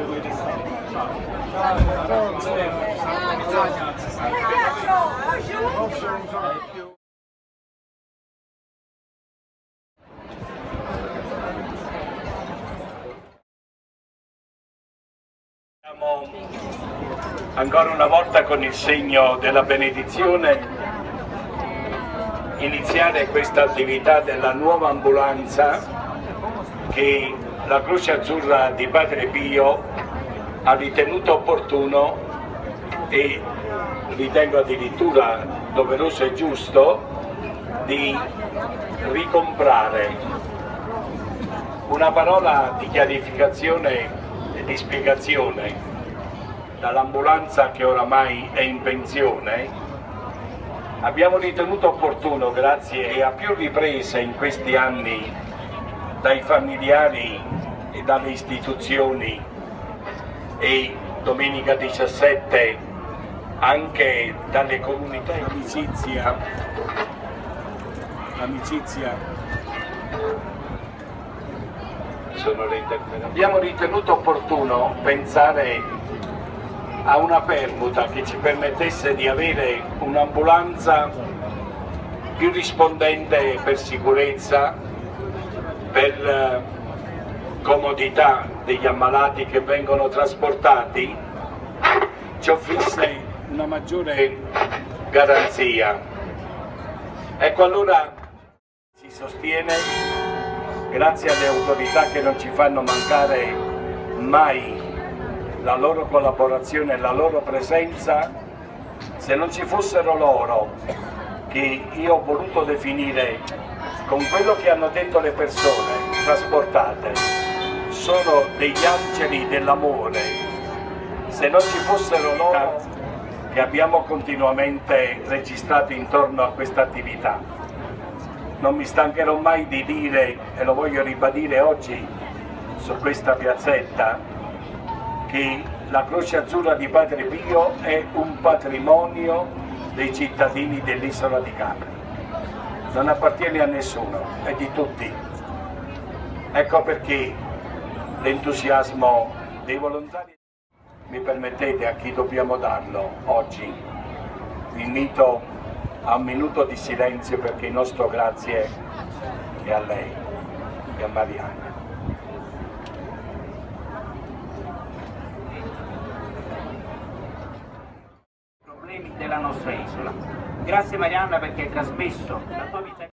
Ancora una volta con il segno della benedizione iniziare questa attività della nuova ambulanza che la Croce Azzurra di Padre Pio ha ritenuto opportuno e ritengo addirittura doveroso e giusto di ricomprare. Una parola di chiarificazione e di spiegazione dall'ambulanza che oramai è in pensione. Abbiamo ritenuto opportuno, grazie e a più riprese in questi anni dai familiari e dalle istituzioni, e domenica 17 anche dalle comunità e l'amicizia sono le interferenze. Abbiamo ritenuto opportuno pensare a una permuta che ci permettesse di avere un'ambulanza più rispondente per sicurezza, per comodità degli ammalati che vengono trasportati, ci offrisse una maggiore garanzia. Ecco, allora si sostiene, grazie alle autorità che non ci fanno mancare mai la loro collaborazione e la loro presenza, se non ci fossero loro, che io ho voluto definire con quello che hanno detto le persone trasportate, sono degli angeli dell'amore, se non ci fossero loro che abbiamo continuamente registrato intorno a questa attività. Non mi stancherò mai di dire, e lo voglio ribadire oggi su questa piazzetta, che la Croce Azzurra di Padre Pio è un patrimonio dei cittadini dell'isola di Capri, non appartiene a nessuno, è di tutti. Ecco perché l'entusiasmo dei volontari. Mi permettete, a chi dobbiamo darlo oggi? Vi invito a un minuto di silenzio, perché il nostro grazie è a lei e a Marianna. Della nostra isola. Grazie Marianna, perché hai trasmesso la tua vita.